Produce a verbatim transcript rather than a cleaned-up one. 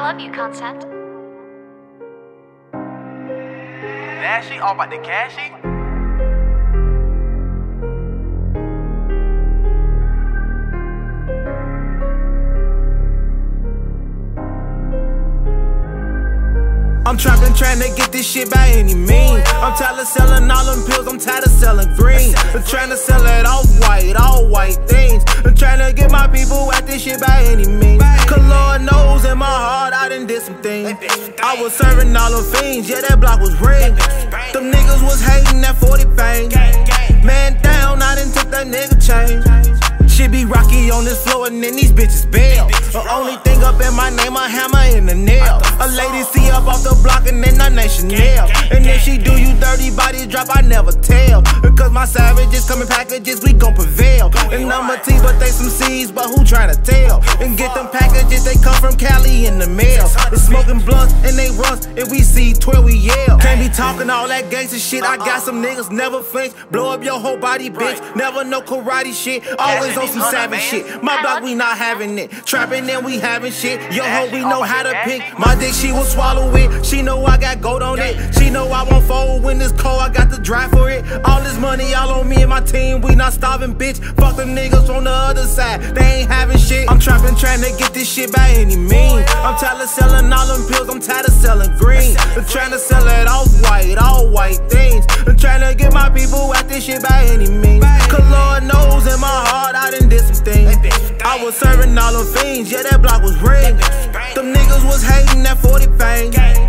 love you, consent. Nashy, all about the cashy. I'm trapping, trying to get this shit by any means. I'm tired of selling all them pills, I'm tired of selling green. I'm trying to sell it all white, all white things. I'm trying to get my people at this shit by any means. Cause Lord knows in my heart I done did some things. I was serving all them fiends, yeah that block was ring. Them niggas was hating that forty fame. Man down, I done took that nigga chain. Shit be rocky on this floor and then these bitches bail. The only thing up in my name, a hammer and a nail. A lady see up off the block and then I name Chanel. And if she do you dirty body drop, I never tell. Because my savages come in packages, we gon' prevail. And number T, but they some C's, but who tryna tell? And get them packages, they come from Cali in the mail. They smoking blunts and they runs, and we see twelve, we yell. Can't be talking all that gangsta shit, I got some niggas never flinch. Blow up your whole body, bitch, never no karate shit. Always on some savage shit. My block, we not having it. Trapping and we having shit. Yo ho, we know how to pick. My dick, she will swallow it. She know I got gold on it. She know I won't fold when it's cold. I got the drive for it. All this money all on me and my team. We not starving, bitch. Fuck them niggas on the other side. They ain't having shit. I'm trapping, trying to get this shit by any means. I'm tired of selling all them pills. I'm tired of selling green. I'm trying to sell it all white, all white things. I'm trying to get my people at this shit by any means. Cause Lord knows in my heart I done did some things. I was serving all them fiends, yeah that block was ring. Them niggas was hating that forty fame.